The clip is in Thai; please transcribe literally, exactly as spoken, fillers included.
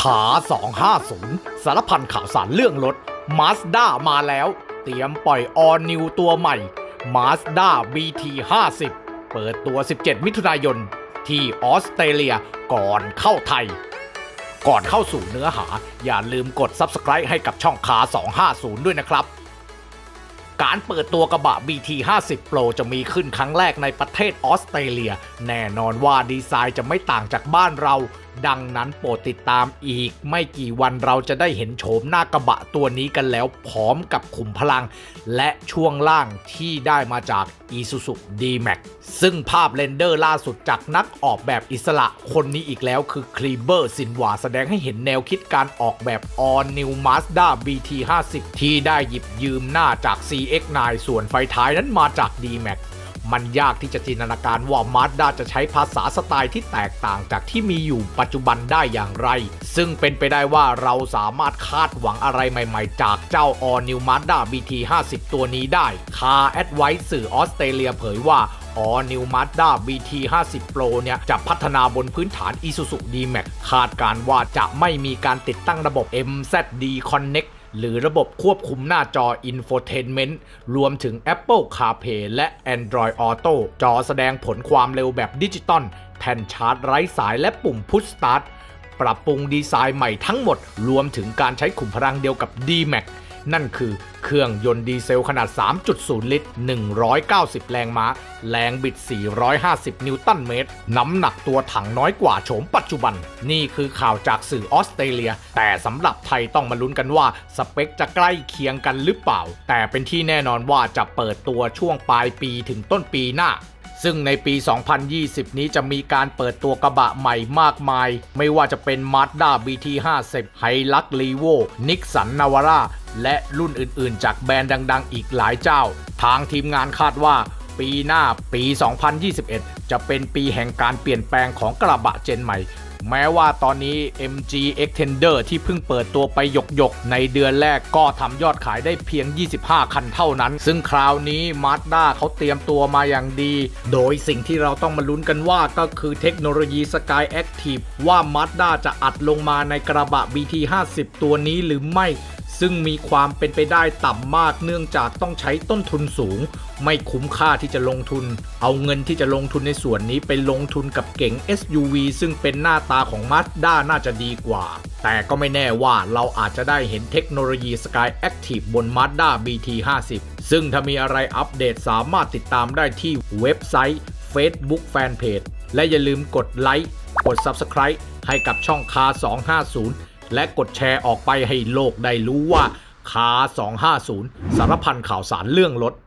ขาสองห้าศูนย์สารพันข่าวสารเรื่องรถ Mazda มาแล้วเตรียมปล่อย All New ตัวใหม่ Mazda บี ที ห้าสิบ เปิดตัวสิบเจ็ดมิถุนายนที่ออสเตรเลียก่อนเข้าไทยก่อนเข้าสู่เนื้อหาอย่าลืมกด ซับสไครบ์ ให้กับช่องขาสองห้าศูนย์ด้วยนะครับการเปิดตัวกระบะ บี ที ห้าสิบ Pro จะมีขึ้นครั้งแรกในประเทศออสเตรเลียแน่นอนว่าดีไซน์จะไม่ต่างจากบ้านเราดังนั้นโปรดติดตามอีกไม่กี่วันเราจะได้เห็นโฉมหน้ากระบะตัวนี้กันแล้วพร้อมกับขุมพลังและช่วงล่างที่ได้มาจาก Isuzu ดี แม็กซ์ ซึ่งภาพเรนเดอร์ล่าสุดจากนักออกแบบอิสระคนนี้อีกแล้วคือคลีเบอร์ซินวาแสดงให้เห็นแนวคิดการออกแบบ All New Mazda บี ที ห้าสิบ ที่ได้หยิบยืมหน้าจาก ซี เอ็กซ์ ไนน์ ส่วนไฟท้ายนั้นมาจาก ดี แม็กซ์มันยากที่จะจินตนาการว่า Mazda จะใช้ภาษาสไตล์ที่แตกต่างจากที่มีอยู่ปัจจุบันได้อย่างไรซึ่งเป็นไปได้ว่าเราสามารถคาดหวังอะไรใหม่ๆจากเจ้า All New Mazda บี ที ห้าสิบ ตัวนี้ได้ Car Advice สื่อออสเตรเลียเผยว่า All New Mazda บี ที ห้าสิบ Pro เนี่ยจะพัฒนาบนพื้นฐาน Isuzu ดี แม็กซ์ คาดการว่าจะไม่มีการติดตั้งระบบ เอ็ม แซด ดี Connectหรือระบบควบคุมหน้าจอ Infotainment รวมถึง Apple CarPlay และ Android Auto จอแสดงผลความเร็วแบบดิจิตอลแท่นชาร์จไร้สายและปุ่ม Push Start ปรับปรุงดีไซน์ใหม่ทั้งหมดรวมถึงการใช้ขุมพลังเดียวกับ ดี แม็กซ์ นั่นคือเครื่องยนต์ดีเซลขนาด สามจุดศูนย์ ลิตร หนึ่งร้อยเก้าสิบ แรงม้าแรงบิด สี่ร้อยห้าสิบ นิวตันเมตรน้ำหนักตัวถังน้อยกว่าโฉมปัจจุบันนี่คือข่าวจากสื่อออสเตรเลียแต่สำหรับไทยต้องมาลุ้นกันว่าสเปคจะใกล้เคียงกันหรือเปล่าแต่เป็นที่แน่นอนว่าจะเปิดตัวช่วงปลายปีถึงต้นปีหน้าซึ่งในปี สองพันยี่สิบ นี้จะมีการเปิดตัวกระบะใหม่มากมายไม่ว่าจะเป็น Mazda บี ที ห้าสิบ Hilux Levo Nissan Navara และรุ่นอื่นๆจากแบรนด์ดังๆอีกหลายเจ้าทางทีมงานคาดว่าปีหน้าปี สองพันยี่สิบเอ็ด จะเป็นปีแห่งการเปลี่ยนแปลงของกระบะเจนใหม่แม้ว่าตอนนี้ เอ็ม จี Xtender ที่เพิ่งเปิดตัวไปหยกๆในเดือนแรกก็ทำยอดขายได้เพียงยี่สิบห้าคันเท่านั้นซึ่งคราวนี้ Mazda เขาเตรียมตัวมาอย่างดีโดยสิ่งที่เราต้องมาลุ้นกันว่าก็คือเทคโนโลยี Sky Active ว่า Mazda จะอัดลงมาในกระบะ บี ที ห้าสิบ ตัวนี้หรือไม่ซึ่งมีความเป็นไปได้ต่ำมากเนื่องจากต้องใช้ต้นทุนสูงไม่คุ้มค่าที่จะลงทุนเอาเงินที่จะลงทุนในส่วนนี้ไปลงทุนกับเก๋ง เอส ยู วี ซึ่งเป็นหน้าตาของ Mazda น่าจะดีกว่าแต่ก็ไม่แน่ว่าเราอาจจะได้เห็นเทคโนโลยี Sky Active บน Mazda บี ที ห้าสิบ ซึ่งถ้ามีอะไรอัปเดตสามารถติดตามได้ที่เว็บไซต์ Facebook Fanpage และอย่าลืมกดไลค์กด ซับสไครบ์ ให้กับช่องคาสองห้าศูนย์และกดแชร์ออกไปให้โลกได้รู้ว่าคาสองห้าศูนย์สารพันข่าวสารเรื่องรถ